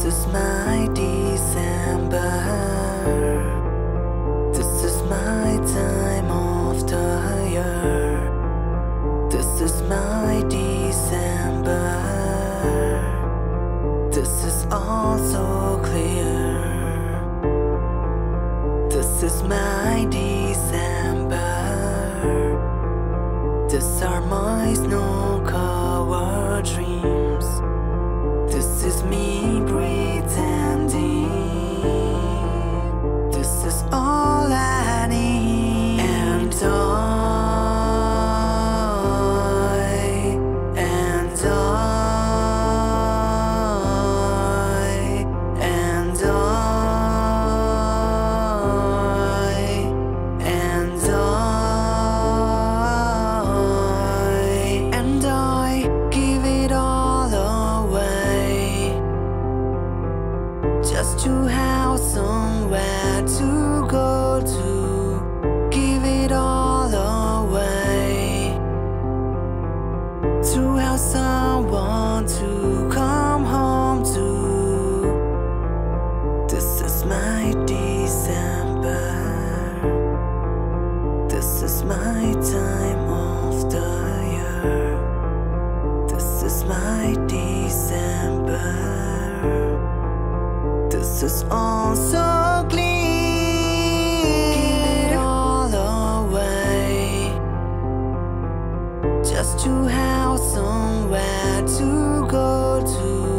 is my December. This is my time of the year. This is my December. This is all so clear. This is my December. These are my snow-covered dreams. This is me pretending. This is all I need. And I give it all away, just to have somewhere to go to. Give it all away, to have someone to come home to. This is my December. This is my time of the year. This is my December. This is all so clear. Give it all away, just to have somewhere to go to.